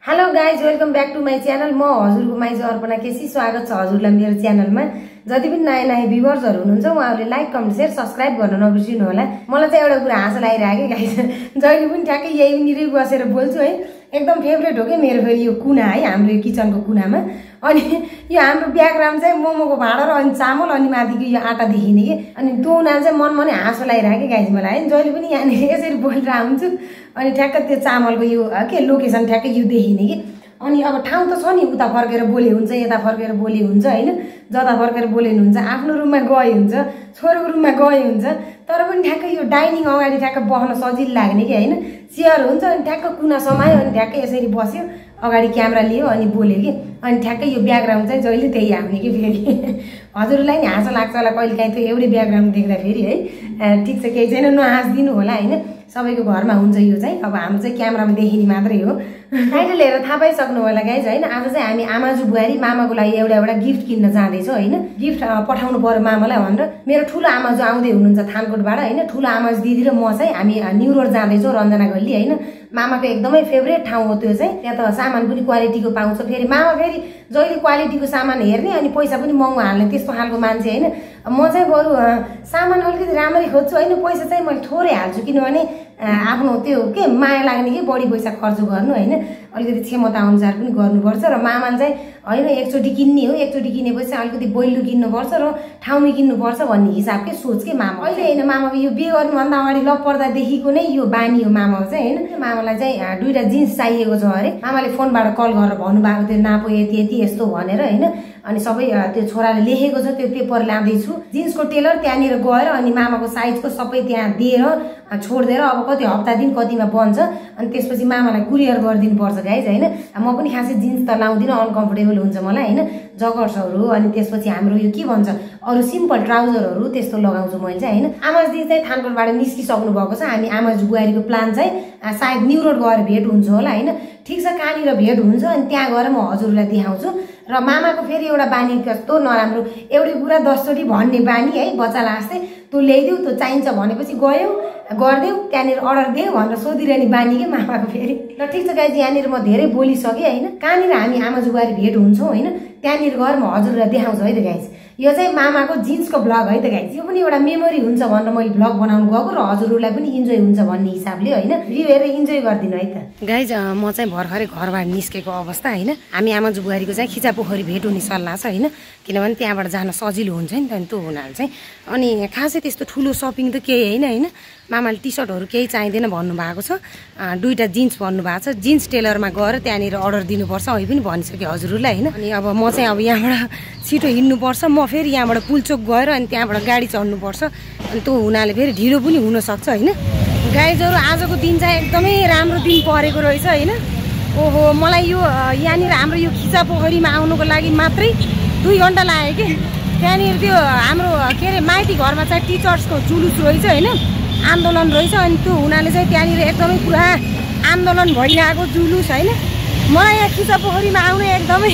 Hello guys welcome back to my channel. म हजुरको माइजु अर्पणा केसी स्वागत छ हजुरलाई मेरो च्यानलमा। जति पनि नयाँ नयाँ भ्युअर्सहरु हुनुहुन्छ उहाँहरुले लाइक कमेन्ट शेयर सब्स्क्राइब गर्न नबिर्सिनु होला। मलाई चाहिँ एउटा कुरा हाँसो लागिरहेको गाइज, जहिले पनि ठ्याक्कै यही निरै बसेर बोल्छु है। एकदम फेभरेट हो के मेरो फेरि यो कुना है, हाम्रो यो किचनको कुनामा। अनि यो हाम्रो ब्याकग्राउन्ड चाहिँ मोमोको भाँडा र अनि चामल अनि माथिको यो आटा देखिने के। अनि त्यो उनीहरु चाहिँ मनमा नै हाँसो लागिरहेको गाइज मलाई है। जहिले पनि यहाँ यसरी बोलेर आउँछु अनि ठ्याक्क त्यो चामलको यो के लोकेसन ठ्याक्कै यो देखिने के। अनि अब ठाउँ त छ नि, उता फर्केर बोले हुन्छ, यता फर्केर बोले हुन्छ हैन, जता फर्केर बोले हुन्छ, आफ्नो रुममा गए हुन्छ, छोरोको रुममा गए हुन्छ। तर पनि ठ्याक्कै यो डाइनिङ अगाडि ठ्याक्क बस्न सजिलो लाग्ने कि हैन, चेयर हुन्छ अनि ठ्याक्क कुना समायो अनि ठ्याक्कै यसरी बस्यो, अगाडि क्यामेरा लियो अनि बोल्यो कि। अनि ठ्याक्कै यो ब्याकग्राउन्ड चाहिँ जहिले त्यही आउने कि फेरि। हजुरलाई नि हाँसो लाग्छ होला कहिलेकाहीँ त्यो एउटै ब्याकग्राउन्ड देख्दा फेरि है। ठिक छ, केही छैन, नहाँसिदिनु होला हैन, सबैको घरमा हुन्छ यो चाहिँ। अब हाम्रो चाहिँ क्यामेरामा देखिने मात्रै हो। टाइटल हेरेर थाहा पाइसक्नु होला गाइज हैन। आज चाहिँ हामी आमाजु बुहारी मामाको लागि एउटा गिफ्ट किन्न जाँदैछौँ हैन। गिफ्ट पठाउनु पर्यो मामालाई भनेर मेरो ठुलो आमाजु आउँदै हुनुहुन्छ थानकोटबाट हैन। ठुलो आमाजु दिदी र म चाहिँ हामी न्यू रोड जाँदैछौँ, रञ्जना गल्ली हैन। मामाको एकदमै फेभरेट ठाउँ हो त्यो चाहिँ। त्यहाँ त सामान पनि क्वालिटीको पाउँछ। फेरि मामा फेरि जहिले क्वालिटीको सामान हेर्ने अनि पैसा पनि महँगो हाल्ने त्यस्तो खालको मान्छे हैन। म चाहिँ बरु सामान अलिकति राम्ररी खोज्छु हैन, पैसा चाहिँ मैले थोरै हाल्छु, किनभने आफ्नो त्यो के माया लाग्ने कि बढी पैसा खर्च गर्नु हैन, अलिकति क्षमता अनुसार पनि गर्नुपर्छ। र मामाले चाहिँ हैन एकचोटि किन्ने हो, एकचोटि किनेपछि अलिकति बैलु किन्नुपर्छ र ठाउँमै किन्नुपर्छ भन्ने हिसाबकै सोच के मामा। अहिले हैन मामाको यो बिहे गर्नुभन्दा अगाडि लप पर्दादेखिको नै यो बानी हो मामाको चाहिँ हैन। मामालाई चाहिँ दुईटा जिन्स चाहिएको छ अरे। मामाले फोनबाट कल गरेर भन्नुभएको थियो नापो यति यति यस्तो भनेर हैन। अनि सबै त्यो छोराले लेखेको छ, त्यो पेपर ल्याउँदैछु। जिन्सको टेलर त्यहाँनिर गएर अनि मामाको साइजको सबै त्यहाँ दिएर छोडिदिएर अब कति हप्ता दिन कतिमा बन्छ अनि त्यसपछि मामालाई कुरियर गरिदिनु पर्छ गाइज हैन। म पनि खासै जिन्स त लाउँदिनँ, अनकम्फर्टेबल हुन्छ मलाई हैन। जगर्सहरू अनि त्यसपछि हाम्रो यो के भन्छ अरू सिम्पल ट्राउजरहरू त्यस्तो लगाउँछु मैले चाहिँ हैन। आमाज दिदी चाहिँ थानकोटबाट निस्किसक्नु भएको छ। हामी आमाजु बुहारीको प्लान चाहिँ सायद न्यू रोड गएर भेट हुन्छ होला हैन। ठिक छ, कहाँनिर भेट हुन्छ अनि त्यहाँ गएर म हजुरलाई देखाउँछु। र मामाको फेरि एउटा बानी कस्तो नराम्रो, एउटै कुरा 10 चोटि भन्ने बानी है, बच्चालाई जस्तै। तँ ल्याइदेऊ, तँ चाहिन्छ भनेपछि गयौ गरिदेऊ, त्यहाँनिर अर्डर देऊ भनेर सोधिरहने बानी के मामाको फेरि। ल ठिक छ गाइज, यहाँनिर म धेरै बोलिसकेँ हैन। कहाँनिर हामी आमाजु बुहारी भेट हुन्छौँ हैन, त्यहाँनिर गएर म हजुरलाई देखाउँछु है त गाइज। यो चाहिँ मामाको जिन्सको भ्लग है त गाइज। यो पनि एउटा मेमोरी हुन्छ भनेर मैले भ्लग बनाउनु गएको र हजुरहरूलाई पनि इन्जोय हुन्छ भन्ने हिसाबले हैन। भिडियो हेरेर इन्जोय गरिदिनु है त गाइज। म चाहिँ भर्खरै घरबाट निस्केको अवस्था हैन। हामी आमाजु बुहारीको चाहिँ खिचापोखरी भेट हुने सल्लाह छ हैन, किनभने त्यहाँबाट जान सजिलो हुन्छ नि त त्यो हुनाले चाहिँ। अनि खासै त्यस्तो ठुलो सपिङ त केही हैन हैन। मामाले टी सर्टहरू केही चाहिँदैन भन्नुभएको छ, दुईटा जिन्स भन्नुभएको छ। जिन्स टेलरमा गएर त्यहाँनिर अर्डर दिनुपर्छ, अहिले पनि भनिसकेँ हजुरहरूलाई हैन। अनि अब म चाहिँ अब यहाँबाट छिटो हिँड्नुपर्छ। म फेरि यहाँबाट पुलचोक गएर अनि त्यहाँबाट गाडी चढ्नुपर्छ। अनि त्यो हुनाले फेरि ढिलो पनि हुनसक्छ हैन। गाइजहरू आजको दिन चाहिँ एकदमै राम्रो दिन परेको रहेछ हैन। ओहो, मलाई यो यहाँनिर हाम्रो यो खिचापोखरीमा आउनुको लागि मात्रै 2 घन्टा लाग्यो कि। त्यहाँनिर त्यो हाम्रो के अरे माइती घरमा चाहिँ टिचर्सको जुलुस रहेछ हैन, आन्दोलन रहेछ। अनि त्यो हुनाले चाहिँ त्यहाँनिर एकदमै पुरा आन्दोलन भइरहेको जुलुस हैन। मलाई यहाँ खिचापोखरीमा आउनु एकदमै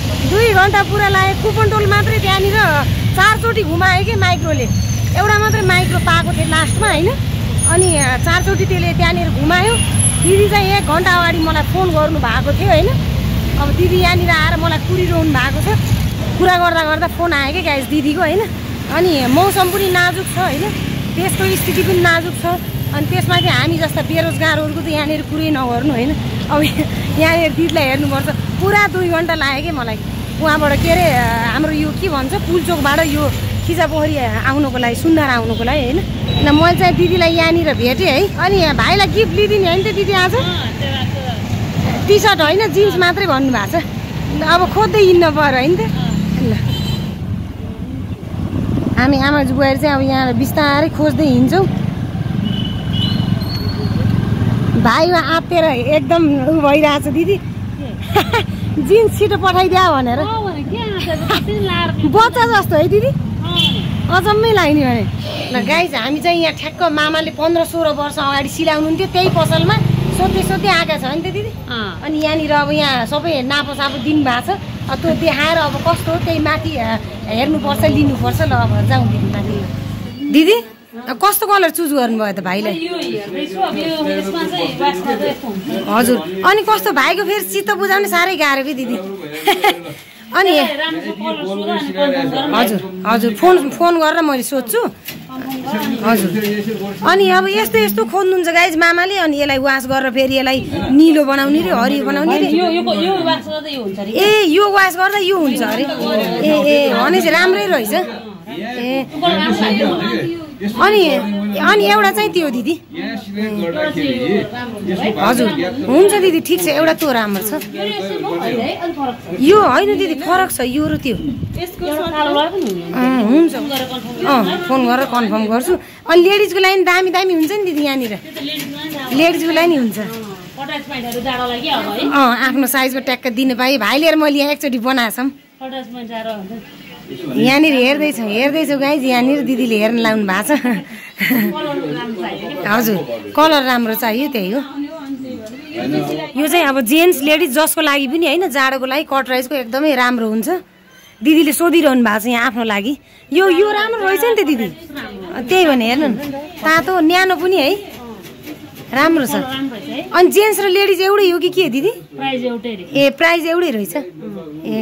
2 घन्टा पुरा लाग्यो। कुपनटोल मात्रै त्यहाँनिर 4 चोटि घुमायो कि माइक्रोले, एउटा मात्रै माइक्रो पाएको थियो लास्टमा हैन। अनि 4 चोटि त्यसले त्यहाँनिर घुमायो। दिदी चाहिँ 1 घन्टा अगाडि मलाई फोन गर्नु भएको थियो हैन। अब दिदी यहाँनिर आएर मलाई कुरिरहनु भएको छ। कुरा गर्दा गर्दा फोन आयो कि गाइस दिदीको हैन। अनि मौसम पनि नाजुक छ हैन, देशको स्थिति पनि नाजुक छ। अनि त्यसमाथि हामी जस्ता बेरोजगारहरूको त यहाँनिर कुरै नगर्नु हैन। अब यहाँनिर दिदीलाई हेर्नुपर्छ। पुरा 2 घन्टा लाग्यो कि मलाई उहाँबाट के अरे हाम्रो यो के भन्छ पुलचोकबाट यो खिचापोखरी आउनुको लागि, सुन्दर आउनुको लागि हैन। अनि मैले चाहिँ दिदीलाई यहाँनिर भेटेँ है। अनि भाइलाई गिफ्ट लिइदिने होइन त दिदी आज? टी सर्ट होइन, जिन्स मात्रै भन्नुभएको छ। अब खोज्दै हिँड्नु पर्यो होइन त। ल हामी आमाजु बुहारी चाहिँ अब यहाँ बिस्तारै खोज्दै हिँड्छौँ। भाइमा आत्तेर एकदम भइरहेछ दिदी। जिन्स छिटो पठाइदिया भनेर बच्चा जस्तो है दिदी, अचम्मै लाग्ने भने। ल गाइज हामी चाहिँ यहाँ ठ्याक्क मामाले 15-16 वर्ष अगाडि सिलाउनुहुन्थ्यो त्यही पसलमा सोध्दै आएका छ नि त दिदी। अनि यहाँनिर अब यहाँ सबै नापोसापो दिनुभएको छ। त्यो देखाएर अब कस्तो हो त्यही माथि हेर्नुपर्छ, लिनुपर्छ। ल अब जाउँ दिदी माथि। दिदी कस्तो कलर चुज गर्नुभयो त भाइलाई हजुर अनि कस्तो भाइको फेरि चित्त बुझाउने साह्रै गाह्रो कि दिदी अनि हजुर हजुर फोन गरेर मैले सोध्छु हजुर अनि अब यस्तो यस्तो खोज्नुहुन्छ गाइज मामाले अनि यसलाई वास गरेर फेरि यसलाई निलो बनाउने रे हरियो बनाउने रे ए यो वास गर्दा यो हुन्छ अरे ए ए भनेपछि राम्रै रहेछ ए अनि एउटा चाहिँ त्यो दिदी हजुर हुन्छ दिदी ठिक छ एउटा त्यो राम्रो छ यो होइन दिदी फरक छ यो र त्यो हुन्छ फोन गरेर कन्फर्म गर्छु अनि लेडिजको लागि दामी दामी हुन्छ नि दिदी यहाँनिर लेडिजको लागि नि हुन्छ आफ्नो साइजको ट्याक्क दिनु पाएँ भाइ लिएर मैले यहाँ एकचोटि बनाएछौँ यहाँनिर हेर्दैछौँ गाइज यहाँनिर दिदीले हेर्न लाउनु भएको छ हजुर कलर राम्रो चाहियो त्यही हो यो चाहिँ अब जेन्ट्स लेडिज जसको लागि पनि होइन जाडोको लागि कट राइजको एकदमै राम्रो हुन्छ दिदीले सोधिरहनु भएको छ यहाँ आफ्नो लागि यो राम्रो रहेछ नि त दिदी त्यही भने हेर्नु न तातो न्यानो पनि है राम्रो छ अनि जेन्ट्स र लेडिज एउटै हो कि के दिदी ए प्राइज एउटै रहेछ ए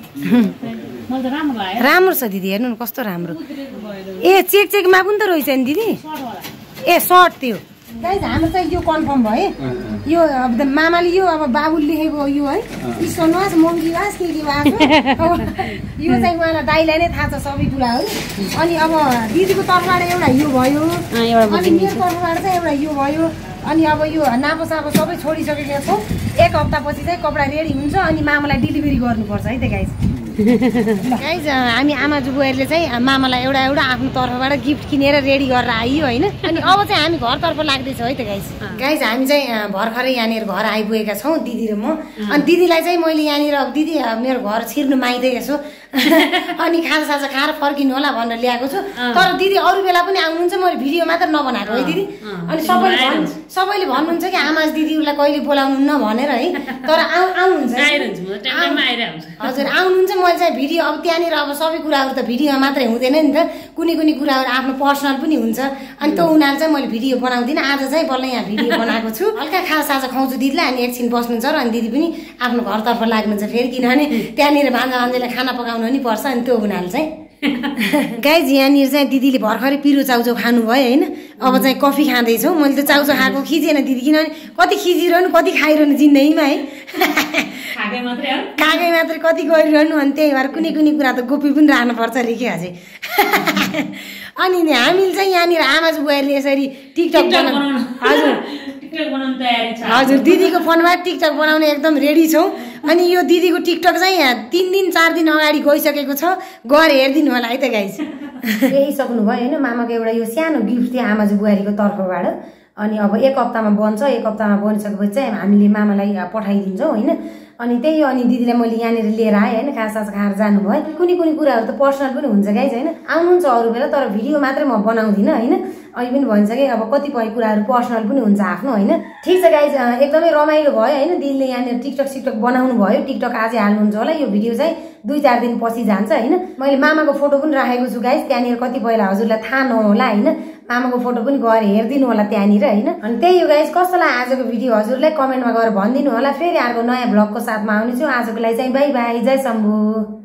राम्रो छ दिदी हेर्नु न कस्तो राम्रो ए चेकमा पनि त रहेछ नि दिदी ए सर्ट त्यो गाइज हाम्रो चाहिँ यो कन्फर्म भयो यो अब मामाले यो अब बाबुले लेखेको यो है ईश्वरवास मङ्गीवास के वास यो चाहिँ उहाँलाई दाइलाई नै थाहा छ सबै कुराहरू अनि अब दिदीको तर्फबाट एउटा यो भयो अनि मेरो तर्फबाट चाहिँ एउटा यो भयो अनि अब यो नापो सापो सबै छोडिसकेका छौँ एक हप्तापछि चाहिँ कपडा रेडी हुन्छ अनि मामालाई डेलिभरी गर्नुपर्छ है त गाइज गाइज हामी आमाजु बुहारीले चाहिँ मामालाई एउटा आफ्नो तर्फबाट गिफ्ट किनेर रेडी गरेर आइयो होइन अनि अब चाहिँ हामी घरतर्फ लाग्दैछौँ है त गाइज हामी चाहिँ भर्खरै यहाँनिर घर आइपुगेका छौँ दिदी र म अनि दिदीलाई चाहिँ मैले यहाँनिर अब दिदी मेरो घर छिर्नु माग्दैछु छु अनि खाजासाजा खाएर फर्किनु होला भनेर ल्याएको छु तर दिदी अरू बेला पनि आउनुहुन्छ मैले भिडियो मात्र नबनाएको है दिदी अनि सबैले भन्नुहुन्छ कि आमाज दिदीलाई कहिले बोलाउनु न भनेर है तर आउनुहुन्छ हजुर आउनुहुन्छ मैले चाहिँ भिडियो अब त्यहाँनिर अब सबै कुराहरू त भिडियोमा मात्रै हुँदैन नि त कुनै कुराहरू आफ्नो पर्सनल पनि हुन्छ अनि त्यो उनीहरू चाहिँ मैले भिडियो बनाउँदिनँ आज चाहिँ बल्ल यहाँ भिडियो बनाएको छु हल्का खाजासाजा खुवाउँछु दिदीलाई अनि एकछिन बस्नुहुन्छ र अनि दिदी पनि आफ्नो घरतर्फ लाग्नुहुन्छ फेरि किनभने त्यहाँनिर भान्जा भान्जीलाई खाना पकाउनु नि पर्छ अनि त्यो हुनाले चाहिँ गाइज यहाँनिर चाहिँ दिदीले भर्खरै पिरो चाउचाउ खानुभयो होइन अब चाहिँ कफी खाँदैछौँ मैले त चाउचाउ खाएको खिचेन दिदी किनभने कति खिचिरहनु कति खाइरहनु जिन्दगीमा है कागै मात्रै कति गरिरहनु अनि त्यही भएर कुनै कुरा त गोपी पनि राख्नुपर्छ अरे के अझै अनि हामीले चाहिँ यहाँनिर आमाजु बुहारीले यसरी टिकटक हजुर दिदीको फोनमा टिकटक बनाउने एकदम रेडी छौँ अनि यो दिदीको टिकटक चाहिँ 3 दिन 4 दिन अगाडि गइसकेको छ गएर हेरिदिनु होला है त गाइज यही सक्नुभयो होइन मामाको एउटा यो सानो गिफ्ट थियो आमाजु बुहारीको तर्फबाट अनि अब एक हप्तामा बन्छ एक हप्तामा बनिसकेपछि चाहिँ हामीले मामालाई पठाइदिन्छौँ होइन अनि त्यही हो अनि दिदीलाई मैले यहाँनिर लिएर आएँ होइन खाजासाजा खाएर जानुभयो कुनै कुराहरू त पर्सनल पनि हुन्छ गाइज होइन आउनुहुन्छ अरू बेला तर भिडियो मात्रै म बनाउँदिनँ होइन अहिले पनि भनिसकेँ अब कतिपय कुराहरू पर्सनल पनि हुन्छ आफ्नो होइन ठिक छ गाइज एकदमै रमाइलो भयो होइन दिदीले यहाँनिर टिकटक बनाउनु भयो टिकटक आजै हाल्नुहुन्छ होला यो भिडियो चाहिँ 2-4 दिन पछि जान्छ होइन मैले मामाको फोटो पनि राखेको छु गाइज त्यहाँनिर कतिपयलाई हजुरलाई थाहा नहोला होइन मामाको फोटो पनि गएर हेरिदिनु होला त्यहाँनिर होइन अनि त्यही हो गाइज कस्तोलाई आजको भिडियो हजुरलाई कमेन्टमा गएर भनिदिनु होला फेरि अर्को नयाँ भ्लगको साथमा आउनेछु आजको लागि चाहिँ बाई बाई जय शम्भु।